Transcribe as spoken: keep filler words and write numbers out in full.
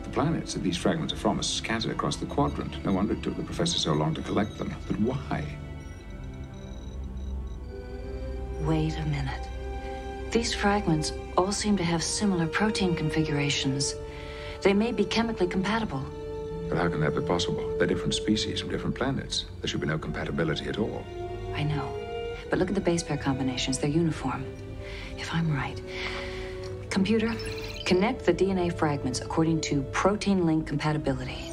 the planets that these fragments are from are scattered across the quadrant. No wonder it took the professor so long to collect them. But why? Wait a minute. These fragments all seem to have similar protein configurations. They may be chemically compatible. But how can that be possible? They're different species from different planets. There should be no compatibility at all. I know. But look at the base pair combinations. They're uniform. If I'm right. Computer, connect the D N A fragments according to protein link compatibility.